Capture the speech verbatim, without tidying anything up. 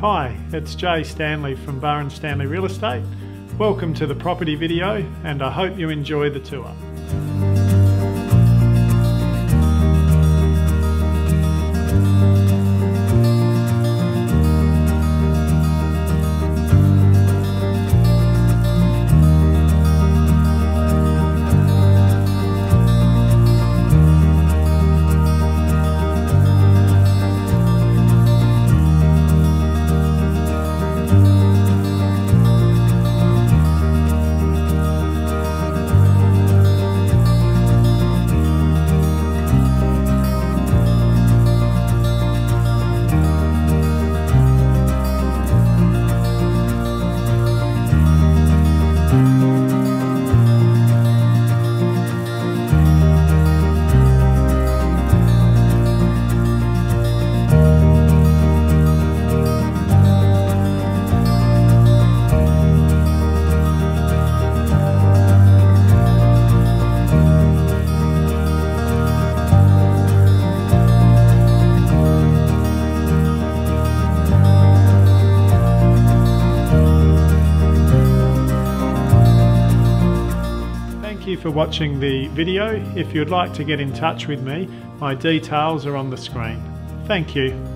Hi, it's Jay Stanley from Barr and Stanley Real Estate. Welcome to the property video and I hope you enjoy the tour. Thank you for watching the video. If you'd like to get in touch with me, my details are on the screen. Thank you.